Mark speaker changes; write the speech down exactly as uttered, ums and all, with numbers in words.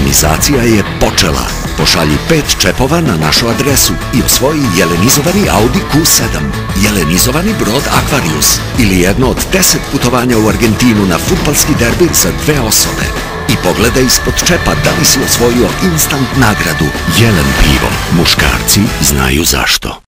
Speaker 1: Jelenizacija je počela. Pošalji pet čepova na našu adresu i osvoji jelenizovani Audi Q sedam, jelenizovani brod Aquarius ili jedno od deset putovanja u Argentinu na fudbalski derbi za dve osobe. I pogledaj ispod čepa da li si osvojio instant nagradu. Jelen pivo. Muškarci znaju zašto.